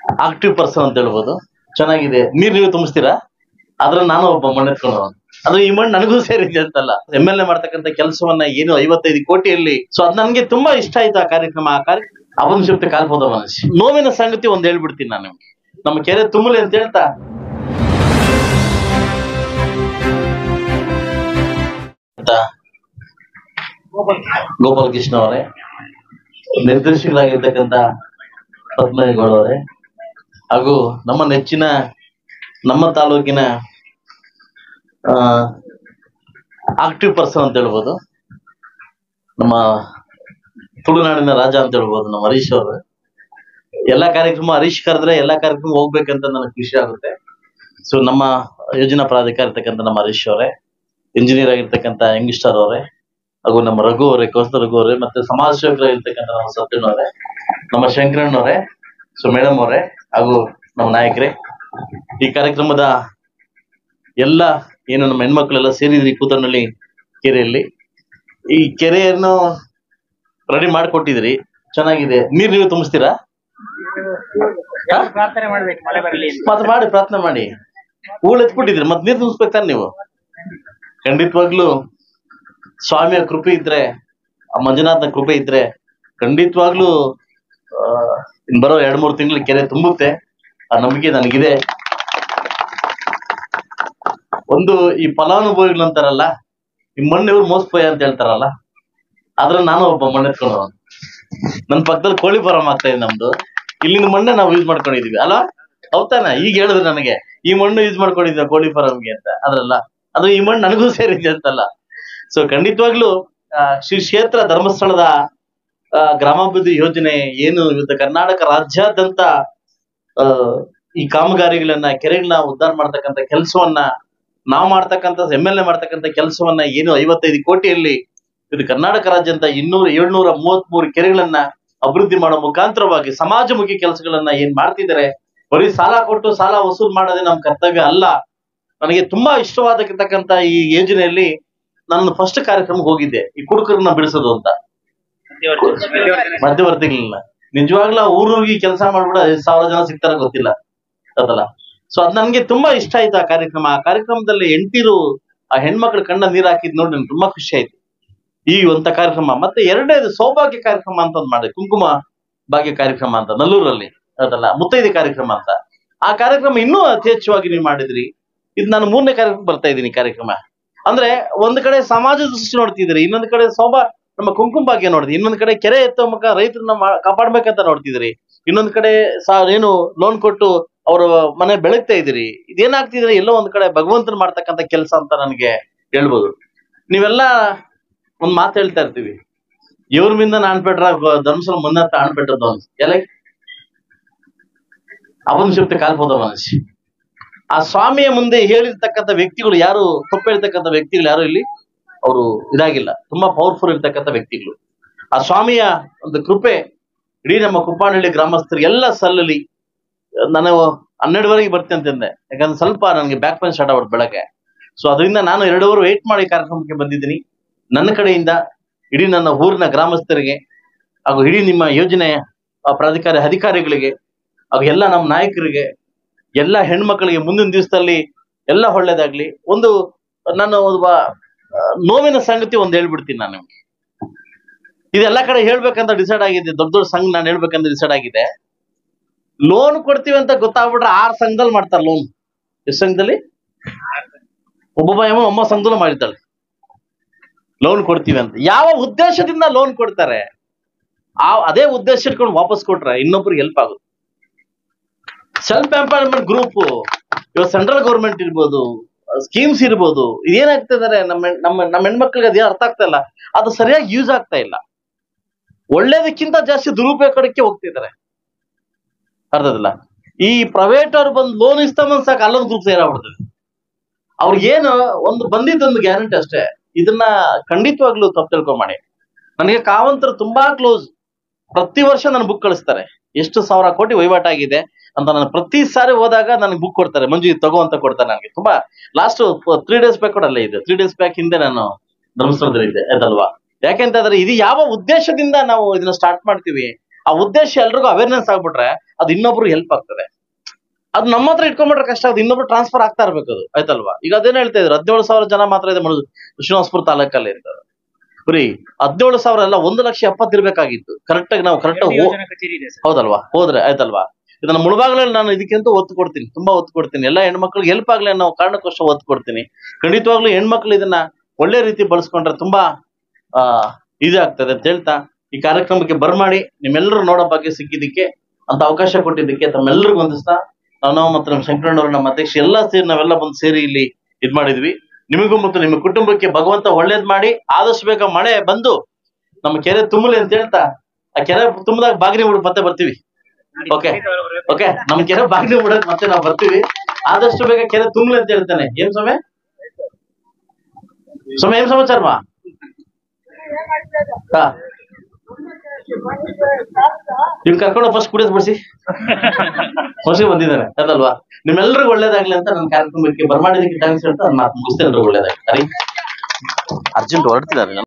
Active person ಅಂತ ಹೇಳ್ಬೋದು. ಚೆನ್ನಾಗಿದೆ. ನೀವು ತುಂಬಿಸ್ತೀರಾ? ಆದ್ರೆ ನಾನು ಒಬ್ಬ ಮಣ್ಣು ಎತ್ಕೊಂಡು ಆದ್ರೆ ಈ ಮಣ್ಣು ನನಗೂ ಸೇರಿದೆ ಅಂತಲ್ಲ. MLA ಮಾಡ್ತಕ್ಕಂಥ ಕೆಲಸವನ್ನ ಏನು 55 ಕೋಟಿಯಲ್ಲಿ, ಸೊ ಅದ್ ನನ್ಗೆ ತುಂಬಾ ಇಷ್ಟ ಆಯ್ತು ಆ ಕಾರ್ಯಕ್ರಮ. ಅವನ್ ಶಕ್ತಿ ಕಾಲ್ಬೋದ ಮನಸ್ಸು. ನೋವಿನ ಸಂಗತಿ ಒಂದ್ ಹೇಳ್ಬಿಡ್ತೀನಿ ನಾನು ನಿಮ್ಗೆ. ನಮ್ಮ ಕೆರೆ ತುಂಬಲಿ ಅಂತ ಹೇಳ್ತಾ ಗೋಪಾಲ್ ಕೃಷ್ಣ ಅವರೇ, ನಿರ್ದೇಶಕರಾಗಿರ್ತಕ್ಕಂಥ ಪದ್ಮಗೌಡ ಅವರೇ, ಹಾಗೂ ನಮ್ಮ ನೆಚ್ಚಿನ ನಮ್ಮ ತಾಲೂಕಿನ ಆಕ್ಟಿವ್ ಪರ್ಸನ್ ಅಂತ ಹೇಳ್ಬೋದು, ನಮ್ಮ ತುಳುನಾಡಿನ ರಾಜ ಅಂತ ಹೇಳ್ಬೋದು ನಮ್ಮ ಹರೀಶ್ ಅವರು. ಎಲ್ಲಾ ಕಾರ್ಯಕ್ರಮ ಹರೀಶ್ ಕರೆದ್ರೆ ಎಲ್ಲಾ ಕಾರ್ಯಕ್ರಮ ಹೋಗ್ಬೇಕಂತ ನನಗೆ ಖುಷಿ ಆಗುತ್ತೆ. ಸೊ ನಮ್ಮ ಯೋಜನಾ ಪ್ರಾಧಿಕಾರ ಇರ್ತಕ್ಕಂಥ ನಮ್ಮ ಹರೀಶ್ ಅವರೇ, ಇಂಜಿನಿಯರ್ ಆಗಿರ್ತಕ್ಕಂಥ ಯಂಗ್ಸ್ಟರ್ ಅವರೇ, ಹಾಗೂ ನಮ್ಮ ರಘು ಅವರೇ, ಕೌಸ್ತರ್ ರಘು ಅವರೇ, ಮತ್ತೆ ಸಮಾಜ ಸೇವಕರಾಗಿರ್ತಕ್ಕಂಥ ನಮ್ಮ ಸತ್ಯನ್ ಅವರೇ, ನಮ್ಮ ಶಂಕರಣ್ಣವರೇ, ಸೊ ಮೇಡಮ್ ಅವರೇ, ಹಾಗೂ ನಮ್ಮ ನಾಯಕರೇ, ಈ ಕಾರ್ಯಕ್ರಮದ ಎಲ್ಲ ಏನು ನಮ್ಮ ಹೆಣ್ಮಕ್ಳೆಲ್ಲ ಸೇರಿದ್ರಿ ಕೂತನಹಳ್ಳಿ ಕೆರೆಯಲ್ಲಿ. ಈ ಕೆರೆಯನ್ನು ರೆಡಿ ಮಾಡಿಕೊಟ್ಟಿದ್ರಿ, ಚೆನ್ನಾಗಿದೆ. ನೀವು ತುಂಬಿಸ್ತೀರಾ? ಮತ್ತೆ ಮಾಡಿ ಪ್ರಾರ್ಥನೆ ಮಾಡಿ. ಹೂಳ್ ಎತ್ಬಿಟ್ಟಿದ್ರಿ, ಮತ್ತೆ ನೀರು ತುಂಬಿಸ್ಬೇಕು ತಾನೆ ನೀವು. ಖಂಡಿತವಾಗ್ಲೂ ಸ್ವಾಮಿಯ ಕೃಪೆ ಇದ್ರೆ, ಆ ಮಂಜುನಾಥನ ಕೃಪೆ ಇದ್ರೆ ಖಂಡಿತವಾಗ್ಲೂ ಇನ್ ಬರೋ 2-3 ತಿಂಗಳು ಕೆರೆ ತುಂಬುತ್ತೆ. ಆ ನಂಬಿಕೆ ನನಗಿದೆ. ಒಂದು ಈ ಫಲಾನುಭವಿಗಳು ಅಂತಾರಲ್ಲ, ಈ ಮಣ್ಣು ಇವ್ರು ಮೋಸಪೋಯ ಅಂತ ಹೇಳ್ತಾರಲ್ಲ, ಆದ್ರೆ ನಾನು ಒಬ್ಬ ಮಣ್ಣು ಎತ್ಕೊಂಡು ನನ್ನ ಪಕ್ಕದಲ್ಲಿ ಕೋಳಿ ಫಾರಂ ಆಗ್ತಾ ಇದೆ ನಮ್ದು. ಇಲ್ಲಿನ ಮಣ್ಣೆ ನಾವು ಯೂಸ್ ಮಾಡ್ಕೊಂಡಿದೀವಿ ಅಲ್ವಾ? ಹೌದಾನ? ಈಗ ಹೇಳಿದ್ರು ನನಗೆ ಈ ಮಣ್ಣು ಯೂಸ್ ಮಾಡ್ಕೊಂಡಿದ್ವಿ ಕೋಳಿ ಫಾರಂಗೆ ಅಂತ. ಅದ್ರಲ್ಲ ಅದು ಈ ಮಣ್ಣು ನನಗೂ ಸೇರಿದೆ ಅಂತಲ್ಲ. ಸೊ ಖಂಡಿತವಾಗ್ಲೂ ಶ್ರೀ ಕ್ಷೇತ್ರ ಧರ್ಮಸ್ಥಳದ ಗ್ರಾಮಾಭಿವೃದ್ಧಿ ಯೋಜನೆ ಏನು ಇವತ್ತು ಕರ್ನಾಟಕ ರಾಜ್ಯಾದ್ಯಂತ ಈ ಕಾಮಗಾರಿಗಳನ್ನ, ಕೆರೆಗಳನ್ನ ಉದ್ಧಾರ ಮಾಡ್ತಕ್ಕಂಥ ಕೆಲಸವನ್ನ ನಾವು ಮಾಡ್ತಕ್ಕಂಥ MLA ಮಾಡ್ತಕ್ಕಂಥ ಕೆಲಸವನ್ನ ಏನು 55 ಕೋಟಿಯಲ್ಲಿ ಇದು ಕರ್ನಾಟಕ ರಾಜ್ಯಾದ್ಯಂತ 733 ಕೆರೆಗಳನ್ನ ಅಭಿವೃದ್ಧಿ ಮಾಡೋ ಮುಖಾಂತರವಾಗಿ ಸಮಾಜಮುಖಿ ಕೆಲಸಗಳನ್ನ ಏನ್ ಮಾಡ್ತಿದ್ದಾರೆ. ಬರೀ ಸಾಲ ಕೊಟ್ಟು ಸಾಲ ವಸೂಲ್ ಮಾಡೋದೇ ನಮ್ ಕರ್ತವ್ಯ ಅಲ್ಲ. ನನಗೆ ತುಂಬಾ ಇಷ್ಟವಾದಕ್ಕಂತ ಈ ಯೋಜನೆಯಲ್ಲಿ ನಾನು ಫಸ್ಟ್ ಕಾರ್ಯಕ್ರಮಕ್ಕೆ ಹೋಗಿದ್ದೆ, ಈ ಕುಡುಕರನ್ನ ಬಿಡಿಸೋದು ಅಂತ. ಮಧ್ಯವರ್ತಿಗಳನ್ನ ನಿಜವಾಗ್ಲೂ ಊರಿಗೆ ಕೆಲಸ ಮಾಡ್ಬಿಡ 1000 ಜನ ಸಿಗ್ತಾರ ಗೊತ್ತಿಲ್ಲ ಅದಲ್ಲ. ಸೊ ಅದ್ ನನ್ಗೆ ತುಂಬಾ ಇಷ್ಟ ಆಯ್ತು ಆ ಕಾರ್ಯಕ್ರಮ. ಆ ಕಾರ್ಯಕ್ರಮದಲ್ಲಿ ಹೆಂಡತಿರು ಆ ಹೆಣ್ಮಕ್ಳು ಕಣ್ಣ ನೀರ್ ಹಾಕಿದ್ ನೋಡಿ ನನ್ಗೆ ತುಂಬಾ ಖುಷಿ ಆಯ್ತು ಈ ಅಂತ ಕಾರ್ಯಕ್ರಮ. ಮತ್ತೆ ಎರಡನೇದು ಸೌಭಾಗ್ಯ ಕಾರ್ಯಕ್ರಮ ಅಂತ ಒಂದ್ ಮಾಡಿದೆ, ಕುಂಕುಮ ಭಾಗ್ಯ ಕಾರ್ಯಕ್ರಮ ಅಂತ ನಲ್ಲೂರಲ್ಲಿ ಅದಲ್ಲ, ಮುತ್ತೈದೆ ಕಾರ್ಯಕ್ರಮ ಅಂತ. ಆ ಕಾರ್ಯಕ್ರಮ ಇನ್ನೂ ಅತಿ ಹೆಚ್ಚುವಾಗಿ ನೀವು ಮಾಡಿದ್ರಿ. ಇದು ನಾನು 3ನೇ ಕಾರ್ಯಕ್ರಮ ಬರ್ತಾ ಇದ್ದೀನಿ. ಕಾರ್ಯಕ್ರಮ ಅಂದ್ರೆ ಒಂದ್ ಕಡೆ ಸಮಾಜದ ದೃಷ್ಟಿ ನೋಡ್ತಿದ್ರಿ, ಇನ್ನೊಂದ್ ಕಡೆ ನಮ್ಮ ಕುಂಕುಮ ಭಾಗ್ಯ ನೋಡಿದ್ರಿ, ಇನ್ನೊಂದ್ ಕಡೆ ಕೆರೆ ಎತ್ತೋ ಮುಖ ರೈತರನ್ನ ಕಾಪಾಡ್ಬೇಕಂತ ನೋಡ್ತಿದ್ರಿ, ಇನ್ನೊಂದ್ ಕಡೆ ಏನು ಲೋನ್ ಕೊಟ್ಟು ಅವ್ರ ಮನೆ ಬೆಳಗ್ತಾ ಇದ್ರಿ. ಇದೇನಾಗ್ತಿದ್ರೆ ಎಲ್ಲೋ ಒಂದ್ ಕಡೆ ಭಗವಂತನ ಮಾಡ್ತಕ್ಕಂಥ ಕೆಲಸ ಅಂತ ನನ್ಗೆ ಹೇಳ್ಬೋದು. ನೀವೆಲ್ಲ ಒಂದ್ ಮಾತು ಹೇಳ್ತಾ ಇರ್ತೀವಿ, ಇವ್ರ ಮಿಂದ ನಾನ್ ಪೆಟ್ರ ಧರ್ಮಸ್ಥಳ ಮುಂದಂತ ಆಣ್ಪೆಟ್ಟದ್ದು ಎಲ್ಲ ಅವನ್ ಶಕ್ತಿ ಕಾಲ್ಬೋದ ಮನಸ್ಸು. ಆ ಸ್ವಾಮಿಯ ಮುಂದೆ ಹೇಳಿರ್ತಕ್ಕಂಥ ವ್ಯಕ್ತಿಗಳು ಯಾರು, ತಪ್ಪು ಹೇಳ್ತಕ್ಕಂಥ ವ್ಯಕ್ತಿಗಳು ಯಾರು ಇಲ್ಲಿ ಅವರು ಇದಾಗಿಲ್ಲ. ತುಂಬಾ ಪವರ್ಫುಲ್ ಇರ್ತಕ್ಕಂಥ ವ್ಯಕ್ತಿಗಳು. ಆ ಸ್ವಾಮಿಯ ಒಂದು ಕೃಪೆ ಇಡೀ ನಮ್ಮ ಕುಪ್ಪಾನಹಳ್ಳಿ ಗ್ರಾಮಸ್ಥರು ಎಲ್ಲ ಸಲ್ಲಲಿ. ನಾನು 12ವರೆಗೆ ಬರ್ತೀನಿ ಅಂತಂದೆ, ಯಾಕಂದ್ರೆ ಸ್ವಲ್ಪ ನನಗೆ ಬ್ಯಾಕ್ ಪೇನ್ ಸ್ಟಾರ್ಟ್ ಆಗ್ಬಿಟ್ಟು ಬೆಳಗ್ಗೆ. ಸೊ ಅದರಿಂದ ನಾನು 2 ಅವರ್ ವೇಟ್ ಮಾಡಿ ಕಾರ್ಯಕ್ರಮಕ್ಕೆ ಬಂದಿದ್ದೀನಿ. ನನ್ನ ಕಡೆಯಿಂದ ಇಡೀ ನನ್ನ ಊರಿನ ಗ್ರಾಮಸ್ಥರಿಗೆ ಹಾಗೂ ಇಡೀ ನಿಮ್ಮ ಯೋಜನೆಯ ಅಧಿಕಾರಿಗಳಿಗೆ ಹಾಗೂ ಎಲ್ಲ ನಮ್ಮ ನಾಯಕರಿಗೆ, ಎಲ್ಲ ಹೆಣ್ಮಕ್ಳಿಗೆ ಮುಂದಿನ ದಿವಸದಲ್ಲಿ ಎಲ್ಲ ಒಳ್ಳೇದಾಗ್ಲಿ. ನನ್ನ ನೋವಿನ ಸಂಗತಿ ಒಂದ್ ಹೇಳ್ಬಿಡ್ತೀನಿ ನಾನು ನಿಮ್ಗೆ. ಇದೆಲ್ಲ ಕಡೆ ಹೇಳ್ಬೇಕಂತ ಡಿಸೈಡ್ ಆಗಿದೆ, ದೊಡ್ಡ ದೊಡ್ಡ ಸಂಘ ನಾನು ಹೇಳ್ಬೇಕಂತ ಡಿಸೈಡ್ ಆಗಿದೆ. ಲೋನ್ ಕೊಡ್ತೀವಿ ಅಂತ ಗೊತ್ತಾಗ್ಬಿಟ್ರೆ 6 ಸಂಘದಲ್ಲಿ ಮಾಡ್ತಾರೆ ಲೋನ್. ಎಷ್ಟು ಸಂಘದಲ್ಲಿ? ಒಮ್ಮ ಸಂಘದಲ್ಲೂ ಮಾಡಿದ್ದಾಳೆ ಲೋನ್ ಕೊಡ್ತೀವಿ ಅಂತ. ಯಾವ ಉದ್ದೇಶದಿಂದ ಲೋನ್ ಕೊಡ್ತಾರೆ, ಅದೇ ಉದ್ದೇಶ ಇಟ್ಕೊಂಡು ವಾಪಸ್ ಕೊಟ್ರೆ ಇನ್ನೊಬ್ರಿಗೆ ಹೆಲ್ಪ್ ಆಗುತ್ತೆ. ಸೆಲ್ಫ್ ಎಂಪ್ಲಾಯ್ಮೆಂಟ್ ಗ್ರೂಪ್ ಇವಾಗ ಸೆಂಟ್ರಲ್ ಗೌರ್ಮೆಂಟ್ ಇರ್ಬೋದು, ಸ್ಕೀಮ್ಸ್ ಇರ್ಬೋದು, ಇದೇನಾಗ್ತಾ ಇದಾರೆ ನಮ್ಮ ಹೆಣ್ಮಕ್ಳಿಗೆ ಅದೇನು ಅರ್ಥ ಆಗ್ತಾ ಇಲ್ಲ, ಅದು ಸರಿಯಾಗಿ ಯೂಸ್ ಆಗ್ತಾ ಇಲ್ಲ. ಒಳ್ಳೇದಕ್ಕಿಂತ ಜಾಸ್ತಿ ದುರುಪಯೋಗ ಕಡೆಗೆ ಹೋಗ್ತಿದ್ದಾರೆ. ಅರ್ಥದಿಲ್ಲ. ಈ ಪ್ರೈವೇಟ್ ಅವ್ರು ಬಂದು ಲೋನ್ ಇಸ್ತಾಮಂದ್ ಸಾಕು ಅಲ್ಲೊಂದು ಗ್ರೂಪ್ ಸೇರಾಗ್ಬಿಡ್ತದೆ. ಅವ್ರಿಗೇನು ಒಂದು ಬಂದಿದ್ದೊಂದು ಗ್ಯಾರಂಟಿ ಅಷ್ಟೇ. ಇದನ್ನ ಖಂಡಿತವಾಗ್ಲೂ ತಪ್ಪು ತಿಳ್ಕೊಂಡ್. ನನಗೆ ಕಾವಂತರು ತುಂಬಾ ಕ್ಲೋಸ್. ಪ್ರತಿ ವರ್ಷ ನನ್ನ ಬುಕ್ ಕಳಿಸ್ತಾರೆ, ಎಷ್ಟು 1000 ಕೋಟಿ ವಹಿವಾಟಾಗಿದೆ ಅಂತ. ನಾನು ಪ್ರತಿ ಸಾರಿ ಹೋದಾಗ ನನಗೆ ಬುಕ್ ಕೊಡ್ತಾರೆ, ಮಂಜು ತಗೋ ಅಂತ ಕೊಡ್ತಾರೆ ನನಗೆ. ತುಂಬಾ ಲಾಸ್ಟ್ 3 ಡೇಸ್ ಬ್ಯಾಕ್ ಕೂಡ ಅಲ್ಲೇ ಇದೆ. 3 ಡೇಸ್ ಬ್ಯಾಕ್ ಹಿಂದೆ ನಾನು ಧರ್ಮಸ್ಥಳದಲ್ಲಿದ್ದೆ ಅದಲ್ವಾ. ಯಾಕೆಂತಂದ್ರೆ ಇದು ಯಾವ ಉದ್ದೇಶದಿಂದ ನಾವು ಇದನ್ನ ಸ್ಟಾರ್ಟ್ ಮಾಡ್ತೀವಿ, ಆ ಉದ್ದೇಶ ಎಲ್ರಿಗೂ ಅವೇರ್ನೆಸ್ ಆಗ್ಬಿಟ್ರೆ ಅದು ಇನ್ನೊಬ್ರು ಹೆಲ್ಪ್ ಆಗ್ತದೆ. ಅದು ನಮ್ಮ ಹತ್ರ ಇಟ್ಕೊಂಡ್ಬಿಟ್ರೆ ಕಷ್ಟ, ಅದು ಇನ್ನೊಬ್ರು ಟ್ರಾನ್ಸ್ಫರ್ ಆಗ್ತಾ ಇರ್ಬೇಕು, ಅದು ಆಯ್ತಲ್ವಾ. ಈಗ ಅದೇನ್ ಹೇಳ್ತಾ ಇದ್ರು, 17,000 ಜನ ಮಾತ್ರ ಇದೆ ಶ್ರೀನಿವಾಸಪುರ ತಾಲೂಕಲ್ಲಿ ಇರ್ತಾರೆ. ಬರೀ 17,000 ಅಲ್ಲ, 1,70,000 ಇರ್ಬೇಕಾಗಿತ್ತು. ಕರೆಕ್ಟ್ ಆಗಿ ನಾವು ಹೌದಲ್ವಾ, ಹೋದ್ರೆ ಆಯ್ತಲ್ವಾ. ಇದನ್ನ ಮುಳಬಾಗ್ಲಲ್ಲಿ ನಾನು ಇದಕ್ಕಿಂತ ಒತ್ತು ಕೊಡ್ತೀನಿ, ತುಂಬಾ ಒತ್ತು ಕೊಡ್ತೀನಿ. ಎಲ್ಲ ಹೆಣ್ಮಕ್ಳಿಗೆ ಹೆಲ್ಪ್ ಆಗ್ಲಿ ಅನ್ನೋ ಕಾರಣಕ್ಕೋಸ್ಕರ ಒತ್ತು ಕೊಡ್ತೀನಿ. ಖಂಡಿತವಾಗ್ಲೂ ಹೆಣ್ಮಕ್ಳು ಇದನ್ನ ಒಳ್ಳೆ ರೀತಿ ಬಳಸ್ಕೊಂಡ್ರೆ ತುಂಬಾ ಈಸಿ ಆಗ್ತದೆ ಅಂತ ಹೇಳ್ತಾ ಈ ಕಾರ್ಯಕ್ರಮಕ್ಕೆ ಬರ್ಮಾಡಿ ನಿಮ್ಮೆಲ್ಲರೂ ನೋಡೋ ಬಗ್ಗೆ ಸಿಕ್ಕಿದ್ದಕ್ಕೆ, ಅಂತ ಅವಕಾಶ ಕೊಟ್ಟಿದ್ದಕ್ಕೆ ತಮ್ಮೆಲ್ಲರಿಗೂ ಹೊಂದಿಸ್ತಾ ನಾವು ಮತ್ತು ನಮ್ಮ ಶಂಕರಣ್ಣವರು, ನಮ್ಮ ಅಧ್ಯಕ್ಷ ಎಲ್ಲ ಸೇರಿ ನಾವೆಲ್ಲ ಬಂದು ಸೇರಿ ಇಲ್ಲಿ ಇದ್ ಮಾಡಿದ್ವಿ. ನಿಮಗೂ ಮತ್ತು ನಿಮ್ಮ ಕುಟುಂಬಕ್ಕೆ ಭಗವಂತ ಒಳ್ಳೇದ್ ಮಾಡಿ ಆದಷ್ಟು ಬೇಗ ಮಳೆ ಬಂದು ನಮ್ಮ ಕೆರೆ ತುಂಬಲಿ ಅಂತ ಹೇಳ್ತಾ, ಆ ಕೆರೆ ತುಂಬದಾಗ ಬಾಗಿನಿ ಬಿಡಕ್ ಮತ್ತೆ ಬರ್ತೀವಿ. ಓಕೆ ಓಕೆ, ನಮ್ ಕೆರೆ ಬಾಗಿನಿ ಬಿಡಕ್ ಮತ್ತೆ ನಾವು ಬರ್ತೀವಿ. ಆದಷ್ಟು ಬೇಗ ಕೆರೆ ತುಂಬಲಿ ಅಂತ ಹೇಳ್ತಾನೆ. ಏನ್ ಸಮಯ ಏನ್ ಸಮಾಚಾರ ಮಾ? ಇವ್ ಕರ್ಕೊಂಡು ಫಸ್ಟ್ ಕುಡಿಯೋದ್ ಬಿಡಿಸಿ ಹೊಸ ಬಂದಿದ್ದಾರೆ ಅದಲ್ವಾ. ನಿಮ್ಮೆಲ್ಲರಿಗೂ ಒಳ್ಳೇದಾಗ್ಲಿ ಅಂತ ನನ್ನ ಕಾರ್ಯಕ್ರಮಕ್ಕೆ ಬರ್ಮಾಡಿದಕ್ಕೆ ಥ್ಯಾಂಕ್ಸ್ ಹೇಳ್ತಾ ನಾನು ಮುಗಿಸ್ತೇನೆ. ಒಳ್ಳೇದಾಗ್ಲಿ. ಅರ್ಜೆಂಟ್ ಹೊರಡ್ತಿದ್ದಾರೆ.